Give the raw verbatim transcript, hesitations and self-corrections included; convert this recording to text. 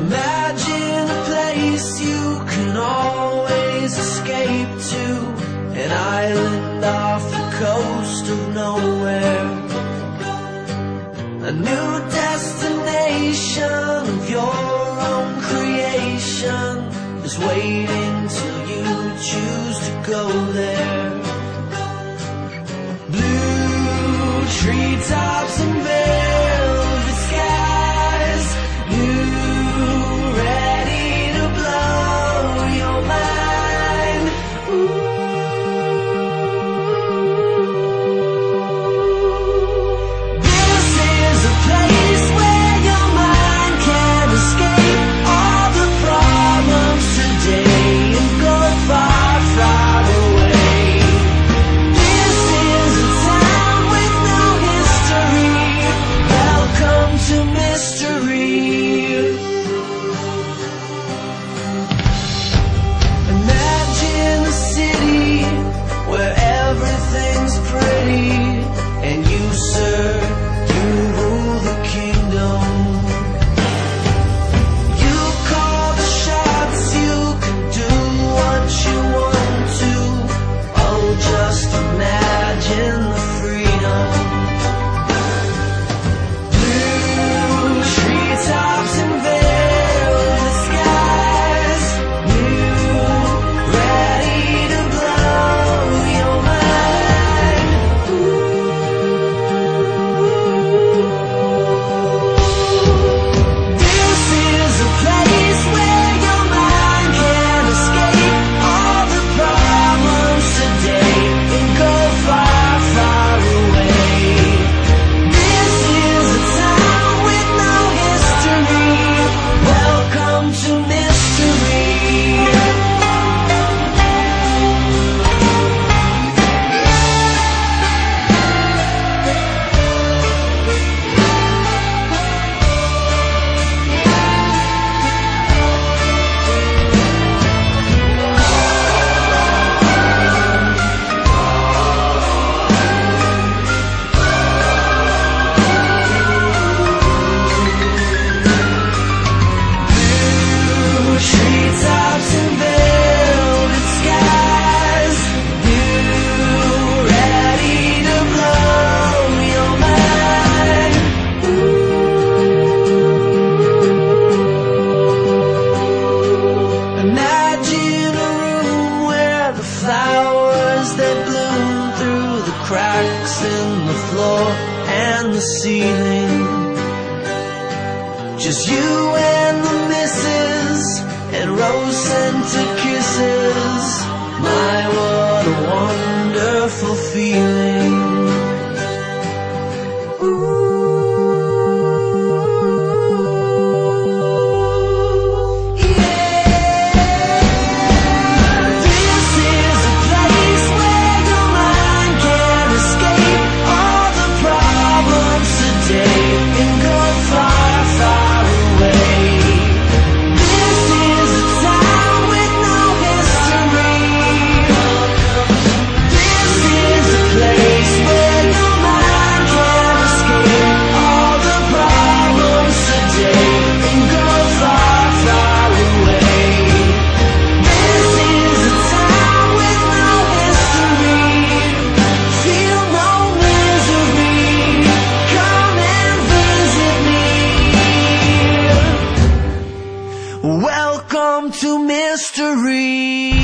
Imagine a place you can always escape to, an island off the coast of nowhere, a new destination of your own creation is waiting till you choose to go there. Blue treetops and velvet skies, you ready to blow your mind. Ooh. This is a place where your mind can escape all the problems today and go far, far away. This is a town with no history. Welcome to mystery. Imagine a city where everything's pretty, and you, sir, you rule the kingdom. You call the shots, you can do what you want to. Oh, just imagine the freedom. Blue treetops and velvet skies, you ready to blow your mind. This is a place where your mind can escape all the problems today and go far, far away. This is a town with no history. Welcome to mystery. Blue treetops and velvet skies, you ready to blow your mind. Imagine a room where the flowers they bloom through the cracks in the floor and the ceiling. Just you and the missus and rose-scented kisses. My, what a wonderful feeling. Ooh, yeah. This is a place where your mind can escape all the problems today and go far, far away. This is a town with no history. This is a place where your mind can escape all the problems today and go far, far away. This is a town with no history. Feel no misery. Come and visit me. Welcome to mystery.